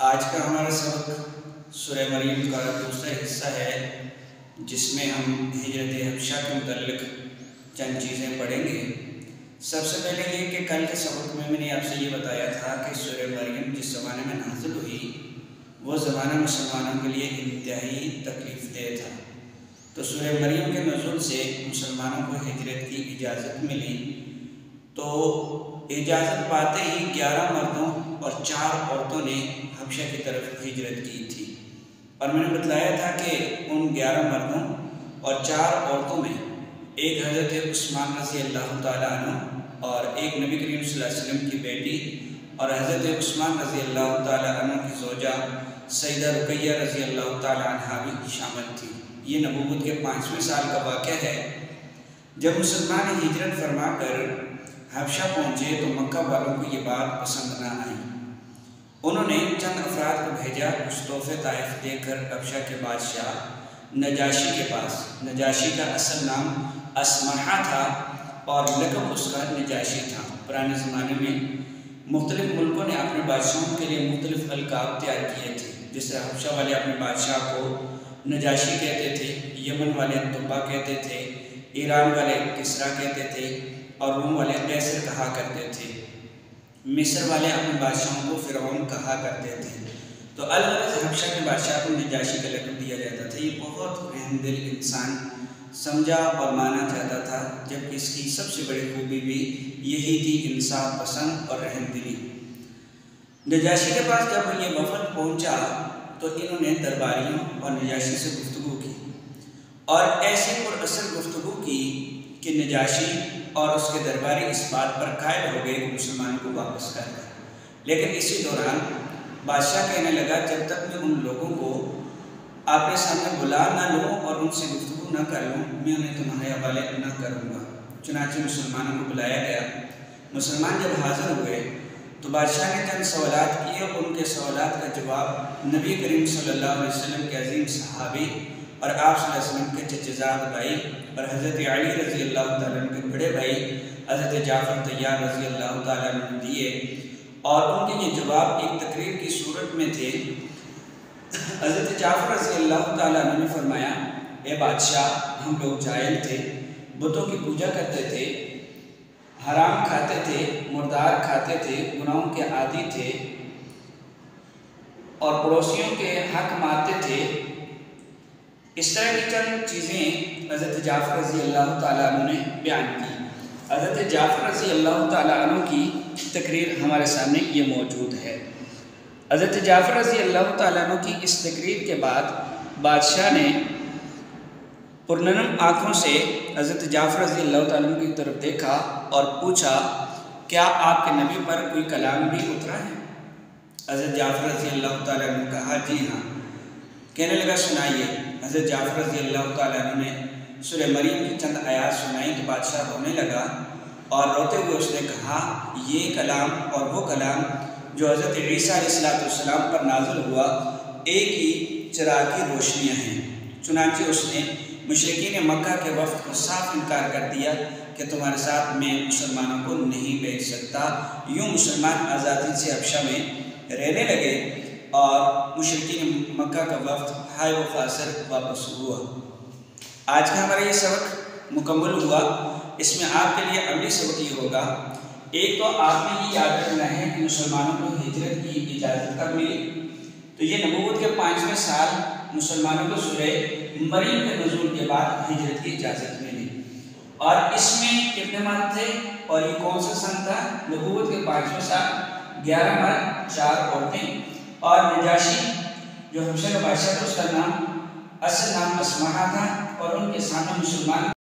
आज का हमारा सबक सूरह मरियम का दूसरा हिस्सा है, जिसमें हम हिजरत हबशा के मुतल्लिक़ चंद चीज़ें पढ़ेंगे। सबसे पहले ये कि कल के सबक में मैंने आपसे ये बताया था कि सूरह मरियम जिस ज़माने में नाज़िल हुई वो ज़माना मुसलमानों के लिए इंतहाई तकलीफ़ देह था। तो सूरह मरियम के नुज़ूल से मुसलमानों को हिजरत की इजाज़त मिली। तो इजाज़त पाते ही 11 मर्दों और 4 औरतों ने हबशा की तरफ हिजरत की थी। और मैंने बताया था कि उन 11 मर्दों और 4 औरतों में एक हज़रत उस्मान रज़ी अल्लाह तआला अन्हु और एक नबी करीम सल्लल्लाहु अलैहि वसल्लम की बेटी और हज़रत उस्मान रज़ी अल्लाह तआला अन्हु की ज़ौजा सैयदा रुक़ैया रज़ी अल्लाह तआला अन्हा भी शामिल थी। ये नबूवत के 5वें साल का वाक़या है, जब मुसलमान हिजरत फरमा कर हबशा पहुँचे तो मक्का वालों को ये बात पसंद ना आई। उन्होंने चंद अफराद को भेजा कुछ तोहफे ताइफ देकर हबशा के बादशाह नजाशी के पास। नजाशी का असल नाम असमहा था और लक़ब उसका नजाशी था। पुराने ज़माने में मुख्तलिफ़ मुल्कों ने अपने बादशाहों के लिए मुख्तलिफ़ अलकाब तैयार किए थे। जिस तरह हबशा वाले अपने बादशाह को नजाशी कहते थे, यमन वाले तुब्बा कहते थे, ईरान वाले किसरा कहते थे और रूम वाले कैसर कहा करते थे। मिस्र वाले अपने बादशाहों को फ़िरौन कहा करते थे। तो अलग हबशा के बादशाह को नजाशी का लक़ब दिया जाता था। ये बहुत रहमदिल इंसान समझा और माना जाता था, जबकि इसकी सबसे बड़ी खूबी भी यही थी, इंसाफ पसंद और रहमदिली। नजाशी के पास जब ये वफ़द पहुँचा तो इन्होंने दरबारियों और नजाशी से गुफ्तगू की और ऐसी पुरअसर गुफ्तगू की कि नजाशी और उसके दरबारी इस बात पर कायल हो गए कि मुसलमानों को वापस कर दें। लेकिन इसी दौरान बादशाह कहने लगा, जब तक मैं उन लोगों को आपके सामने बुला ना लूँ और उनसे गुफ्तगू ना कर लूँ, मैं उन्हें तुम्हारे हवाले ना करूँगा। चुनांचे मुसलमानों को बुलाया गया। मुसलमान जब हाज़िर हुए तो बादशाह ने चंद सवालात किए। उनके सवालात का जवाब नबी करीम सल्लल्लाहु अलैहि वसल्लम के अजीम सहाबी और आप सल्लल्लाहु अलैहि वसल्लम के चचेज़ाद भाई और हज़रत अली रज़ी अल्लाह तआला अन्हु के बड़े भाई हज़रत जाफ़र तैयार रज़ी अल्लाह तआला अन्हु ने दिए। और उनके ये जवाब एक तकरीर की सूरत में थे। हज़रत जाफ़र रज़ी अल्लाह तआला अन्हु ने फरमाया, ए बादशाह, हम लोग जाहिल थे, बुतों की पूजा करते थे, हराम खाते थे, मुर्दार खाते थे, गुनाहों के आदी थे और पड़ोसियों के हक मारते थे। इस तरह की चंद चीज़ें हज़रत जाफ़र रज़ी अल्लाह तआला अन्हु ने बयान की। हज़रत जाफ़र रज़ी अल्लाह तआला अन्हु की तकरीर हमारे सामने ये मौजूद है। हज़रत जाफ़र रज़ी अल्लाह तआला अन्हु की इस तकरीर के बाद बादशाह ने पुरनम आँखों से हज़रत जाफ़र रज़ी अल्लाह तआला अन्हु की तरफ देखा और पूछा, क्या आपके नबी पर कोई कलाम भी उतरा है? हज़रत जाफ़र रज़ी अल्लाह तआला अन्हु ने कहा, जी हाँ। कहने लगा, सुनाइए। हज़रत जाफ़र रज़ी अल्लाह तआला अन्हु ने सूरह मरियम की चंद आयात सुनाई तो बादशाह रोने लगा और रोते हुए उसने कहा, ये कलाम और वो कलाम जो हज़रत ईसा अलैहिस्सलाम पर नाज़िल हुआ एक ही चिराग की रोशनियाँ हैं। चुनांचे उसने मुशरिकीन मक्का के वफ़द को साफ इनकार कर दिया कि तुम्हारे साथ मैं मुसलमानों को नहीं भेज सकता। यूँ मुसलमान आज़ादी से हबशा में रहने लगे और मुशरिकीन मक्का का वफ़द हाय व ख़ासिर वापस हुआ। आज का हमारा ये सबक मुकम्मल हुआ। इसमें आपके लिए अगली सबक ये होगा, एक तो आपने ये याद रखना है कि मुसलमानों को हिजरत की इजाज़त कब मिली। तो ये नबूवत के 5वें साल मुसलमानों को सूरह मरियम के नुज़ूल के बाद हिजरत की इजाज़त मिली। और इसमें कितने मर्द थे और ये कौन सा सन था? नबूवत के 5वें साल, 11 मर्द, 4 औरतें। और नजाशी जो हबशा का बादशाह था उसका नाम असल नाम असमहा था और उनके सामने मुसलमान